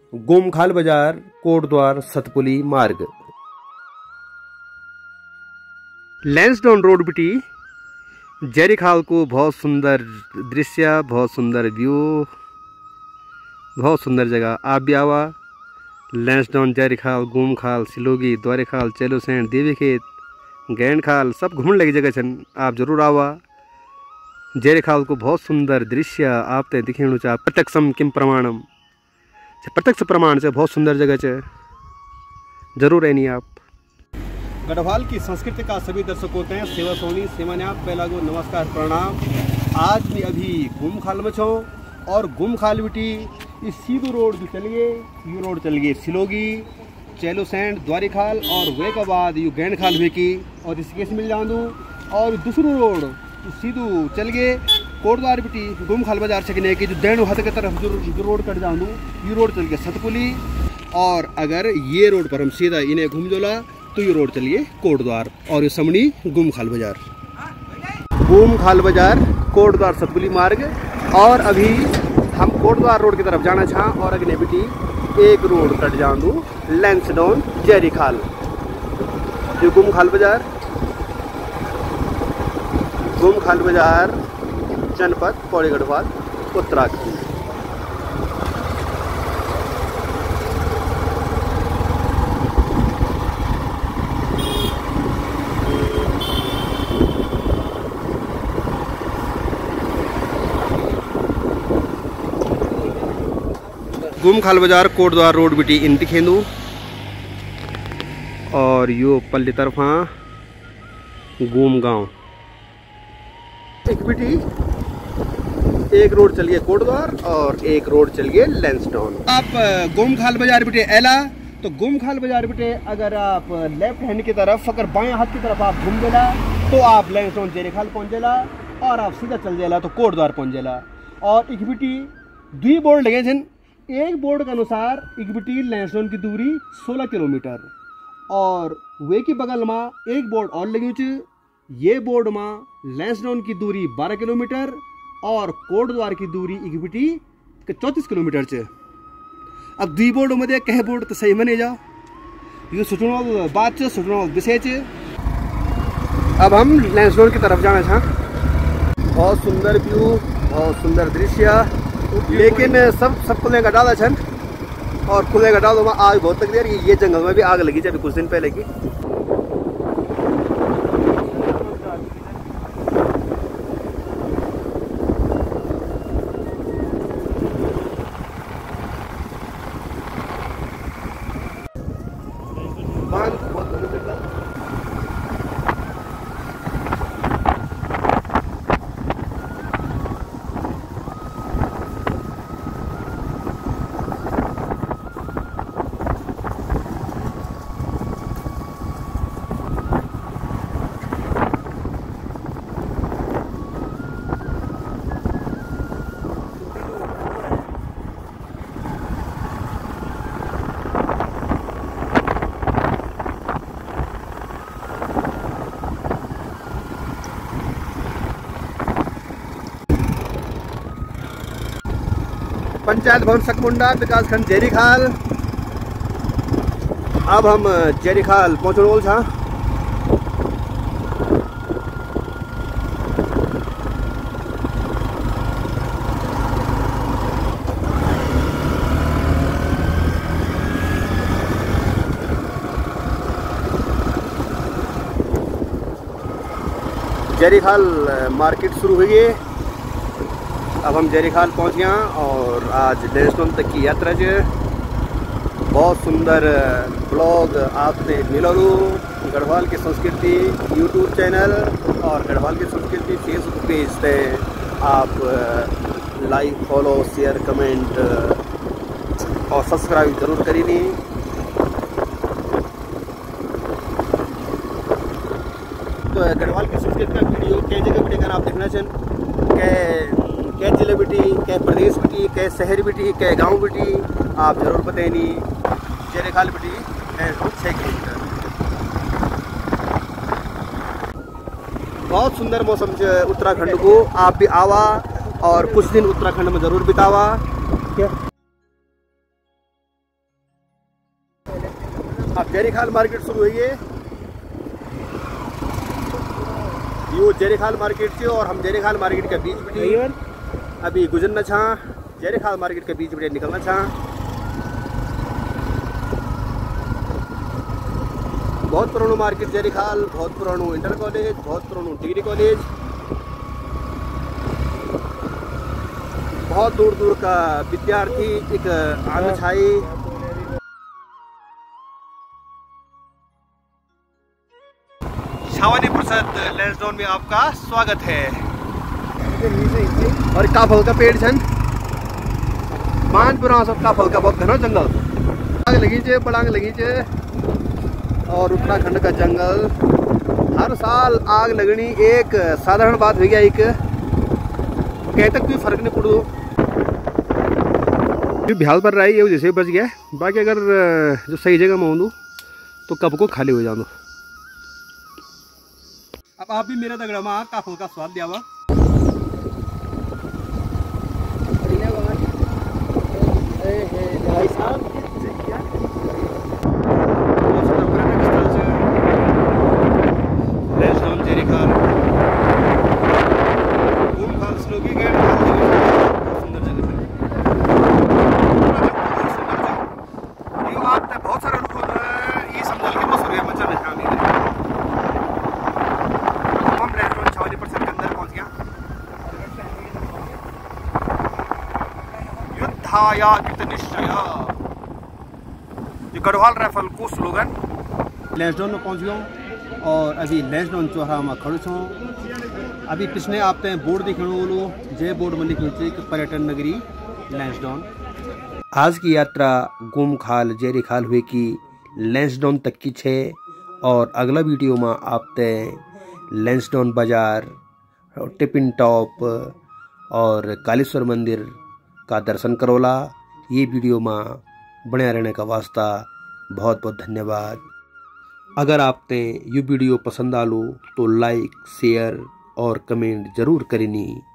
गोमखाल बाजार कोटद्वार सतपुली मार्ग। लैंसडाउन रोड बिटी जयरीखाल को बहुत सुंदर दृश्य, बहुत सुंदर व्यू, बहुत सुंदर जगह। आप भी आवा लैंसडाउन, जयरीखाल, गोमखाल, सिलोगी, द्वारेखाल, चेलोसैंड, देवीखेत, गैंडखाल सब घूमने लगी जगह छन। आप जरूर आवा। जयरीखाल को बहुत सुंदर दृश्य आपते दिखेणु चा। प्रत्यक्षम किम प्रमाणम, प्रत्यक्ष प्रमाण से बहुत सुंदर जगह है, जरूर रहनी आप। गढ़वाल की संस्कृति का सभी दर्शकों हैं सेवा सोनी सेवान्या पहला गो नमस्कार प्रणाम। आज मैं अभी गोमखाल में छो और गोमखाल बिटी इस सीधू रोड जो चलिए, यू रोड चलिए सिलोगी, चेलोसैंड, द्वारीखाल और वे के बाद यू गैंडखाल भी की और इस केस मिल जाऊँ। और दूसरू रोड सीधू चल गए कोटद्वार बिटी गोमखाल बाजार छकने की जो दैणु हाथ की तरफ जो रोड कट जाऊँ, ये रोड चल गया सतपुली। और अगर ये रोड पर हम सीधा इन्हें घूम जोला तो ये रोड चलिए कोटद्वार और ये समणी गोमखाल बाजार। गोमखाल बाजार कोटद्वार सतपुली मार्ग। और अभी हम कोटद्वार रोड की तरफ जाना चाह और अगने बिटी एक रोड कट जाऊँ लैंसडाउन जयरीखाल। ये गोमखाल बाजार, गोमखाल बाजार जनपद पौड़ी गढ़वाल उत्तराखंड। गोमखाल बाजार कोटद्वार रोड बिटी इन दिखेंदू और यो पल्ली तरफा गोमगांव एक बिटी एक रोड चलिए कोटद्वार और एक रोड चलिए लैंसडाउन। आप गोमखाल बाजार बिटे एला तो गोमखाल बाजार बिटे अगर आप लेफ्ट हैंड की तरफ, अगर बाएं हाथ की तरफ आप घूम देला तो आप लैंसडाउन जयरीखाल पहुंच जाला और आप सीधा चल जाएला तो कोटद्वार पहुंच जाला। और एक बिटी दुई बोर्ड लगे छन। एक बोर्ड के अनुसार एक बिटी लैंसडाउन की दूरी 16 किलोमीटर और वे की बगल में एक बोर्ड और लगी छ। ये बोर्ड में लैंसडाउन की दूरी 12 किलोमीटर और कोटद्वार की दूरी एक बिटी 34 किलोमीटर छ। अब दुई बोर्ड में कह बोर्ड तो सही मने जाओ, ये सोचने बात छ, सोचने विषय छ। अब हम लैंसडाउन की तरफ जाना था। बहुत सुंदर व्यू, बहुत सुंदर दृश्य, लेकिन सब खुले का डाला छन और खुले का डालों में आग बहुत लग रही है। ये जंगल में भी आग लगी थी अभी कुछ दिन पहले की। पंचायत भवन सकमुंडा, विकासखंड जयरीखाल। अब हम जयरीखाल पहुँचने वाले था। जयरीखाल मार्केट शुरू हुई है। अब हम जयरीखाल पहुंच गए और आज लैंसडाउन तक की यात्रा जो बहुत सुंदर ब्लॉग आपने मिलू। गढ़वाल की संस्कृति यूट्यूब चैनल और गढ़वाल की संस्कृति फेसबुक पेज पे आप लाइक, फॉलो, शेयर, कमेंट और सब्सक्राइब जरूर करीनी। तो गढ़वाल की संस्कृति का वीडियो कई जगह वीडियो अगर आप देखना चाहें कै जिले बिटी, कै प्रदेश बिटी, कै शहर बिटी, कै गांव बिटी, आप जरूर बताइनी। जयरीखाल बिटी 6 किलोमीटर। बहुत सुंदर मौसम है उत्तराखंड को। आप भी आवा और कुछ दिन उत्तराखंड में जरूर बितावा। क्या अब जयरीखाल मार्केट शुरू हुई है। यो जयरीखाल मार्केट से और हम जयरीखाल मार्केट के बीच में अभी गुजरना छा, जयरीखाल मार्केट के बीच में निकलना छा। बहुत पुरानो मार्केट जयरीखाल, बहुत पुरानो इंटर कॉलेज, बहुत पुरानो डिग्री कॉलेज, बहुत दूर दूर का विद्यार्थी एक आना छाई। छावनी प्रसाद लैंसडाउन में आपका स्वागत है। और काफल का पेड़ छन मानपुरा सब काफल का बहुत घना जंगल आग लगी चे, पड़ांग लगी चे। और उत्तराखंड का जंगल हर साल आग लगनी एक साधारण बात हो गया। एक कह तक कोई फर्क नहीं पड़ो, बिहाल पर रहा है ये जैसे बच गया। बाकी अगर जो सही जगह में हो तो कब को खाली हो जाओ। अब आप भी मेरा दगड़ा में काफल का स्वाद दिया हुआ। ये गढ़वाल राइफल को स्लोगन लैंसडाउन में पहुंच गया और अभी लैंसडाउन चौराहा में खड़ो छो। अभी पिछले आप बोर्ड दिखने बोलो, जय बोर्ड में लिखी थी कि पर्यटन नगरी लैंसडाउन। आज की यात्रा गुमखाल जयरीखाल हुए की लैंसडाउन तक की छे और अगला वीडियो में आप लैंसडाउन बाजार, टिपिन टॉप और कालेश्वर मंदिर का दर्शन करोला। ये वीडियो में बने रहने का वास्ता बहुत बहुत धन्यवाद। अगर आपने ये वीडियो पसंद आलो तो लाइक, शेयर और कमेंट जरूर करेनी।